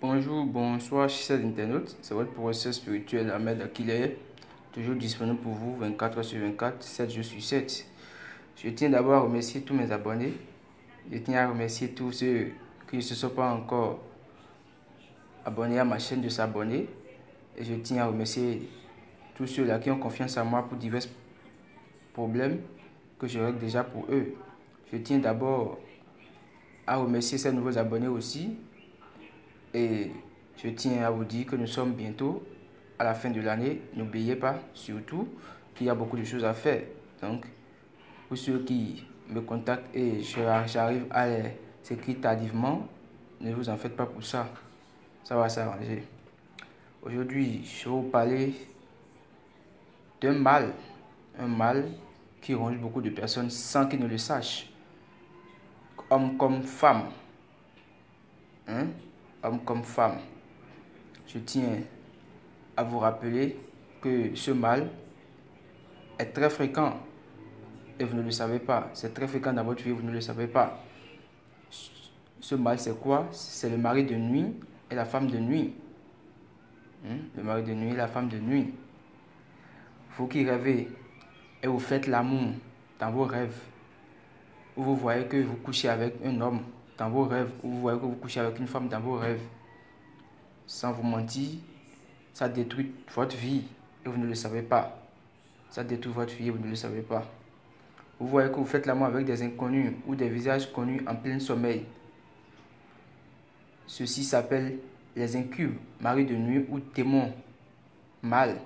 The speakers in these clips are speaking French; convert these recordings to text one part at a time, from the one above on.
Bonjour, bonsoir, chers internautes. C'est votre professeur spirituel Ahmed Akileye, toujours disponible pour vous 24 heures sur 24, 7 jours sur 7. Je tiens d'abord à remercier tous mes abonnés. Je tiens à remercier tous ceux qui ne se sont pas encore abonnés à ma chaîne de s'abonner. Et je tiens à remercier tous ceux-là qui ont confiance en moi pour divers problèmes que je règle déjà pour eux. Je tiens d'abord à remercier ces nouveaux abonnés aussi. Et je tiens à vous dire que nous sommes bientôt à la fin de l'année. N'oubliez pas surtout qu'il y a beaucoup de choses à faire. Donc, pour ceux qui me contactent et j'arrive à les écrire tardivement, ne vous en faites pas pour ça. Ça va s'arranger. Aujourd'hui, je vais vous parler d'un mal. Un mal qui ronge beaucoup de personnes sans qu'ils ne le sachent. Homme comme femme. Homme comme femme. Je tiens à vous rappeler que ce mal est très fréquent et vous ne le savez pas. C'est très fréquent dans votre vie, vous ne le savez pas. Ce mal, c'est quoi? C'est le mari de nuit et la femme de nuit. Le mari de nuit et la femme de nuit. Vous qui rêvez et vous faites l'amour dans vos rêves, où vous voyez que vous couchez avec un homme dans vos rêves, où vous voyez que vous couchez avec une femme dans vos rêves, sans vous mentir, ça détruit votre vie et vous ne le savez pas. Ça détruit votre vie et vous ne le savez pas. Vous voyez que vous faites l'amour avec des inconnus ou des visages connus en plein sommeil. Ceci s'appelle les incubes, mari de nuit ou démon mâle.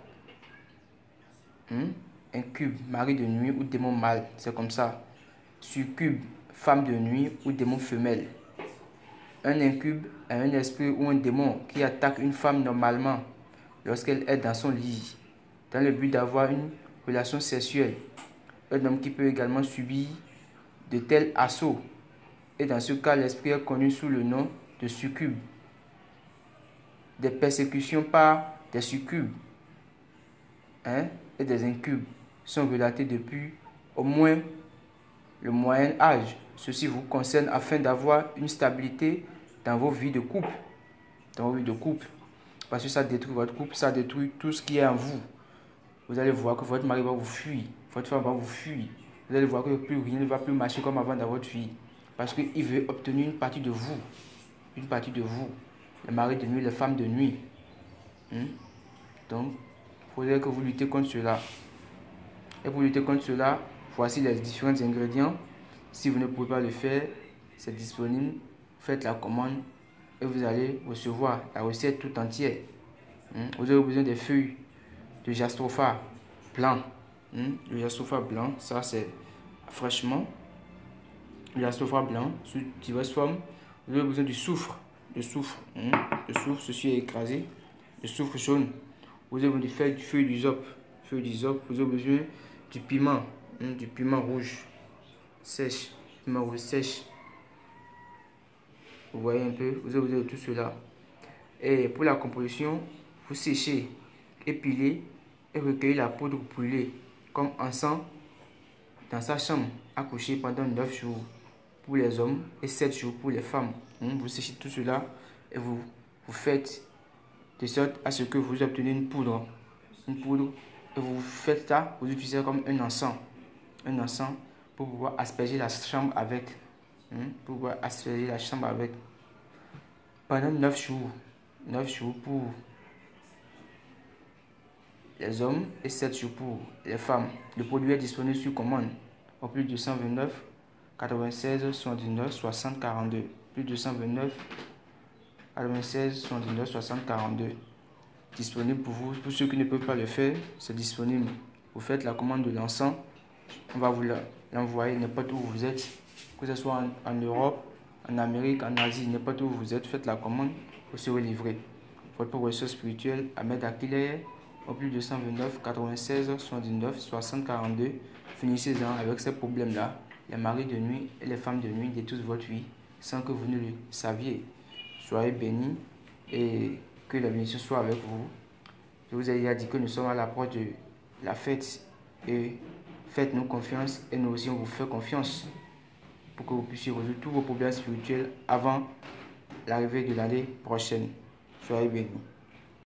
Incube, mari de nuit ou démon mâle, c'est comme ça. Succube, femme de nuit ou démon femelle. Un incube est un esprit ou un démon qui attaque une femme normalement lorsqu'elle est dans son lit, dans le but d'avoir une relation sexuelle. Un homme qui peut également subir de tels assauts. Et dans ce cas, l'esprit est connu sous le nom de succube. Des persécutions par des succubes et des incubes sont relatées depuis au moins le Moyen Âge. Ceci vous concerne afin d'avoir une stabilité dans vos vies de couple. Parce que ça détruit votre couple, ça détruit tout ce qui est en vous. Vous allez voir que votre mari va vous fuir, votre femme va vous fuir. Vous allez voir que plus rien ne va plus marcher comme avant dans votre vie. Parce qu'il veut obtenir une partie de vous. Une partie de vous. Les maris de nuit, les femmes de nuit. Donc, il faudrait que vous luttez contre cela. Et pour lutter contre cela, voici les différents ingrédients. Si vous ne pouvez pas le faire, c'est disponible. Faites la commande et vous allez recevoir la recette tout entière. Vous avez besoin des feuilles de jastrophare blanc. Le jastrophare blanc, ça c'est fraîchement. Le jastrophare blanc sous diverses formes. Vous avez besoin du soufre. Le soufre, ceci est écrasé. Le soufre jaune. Vous avez besoin du feuille d'hysope. Vous avez besoin du piment. Du piment rouge sèche. Piment rouge sèche. Vous voyez un peu, vous avez besoin de tout cela. Et pour la composition, vous séchez, épilez et recueillez la poudre brûlée comme encens dans sa chambre à coucher pendant 9 jours pour les hommes et 7 jours pour les femmes. Vous séchez tout cela et vous faites de sorte à ce que vous obtenez une poudre. Et vous faites ça, vous utilisez comme un encens. Un encens pour pouvoir asperger la chambre avec. Pendant 9 jours. 9 jours pour les hommes et 7 jours pour les femmes. Le produit est disponible sur commande au plus de 229 96 79 60 42. Plus de 229 96 79 60 42. Disponible pour vous. Pour ceux qui ne peuvent pas le faire, c'est disponible. Vous faites la commande de l'encens. On va vous l'envoyer n'importe où vous êtes. Que ce soit en Europe, en Amérique, en Asie, n'importe où vous êtes. Faites la commande. Vous serez livré. Votre professeur spirituel Ahmed Akileye au plus de 129 96 79 60 42. Finissez-en avec ces problèmes-là. Les maris de nuit et les femmes de nuit détruisent votre vie sans que vous ne le saviez. Soyez bénis et que la bénédiction soit avec vous. Je vous ai déjà dit que nous sommes à l'approche de la fête et faites-nous confiance et nous aussi on vous fait confiance pour que vous puissiez résoudre tous vos problèmes spirituels avant l'arrivée de l'année prochaine. Soyez bénis.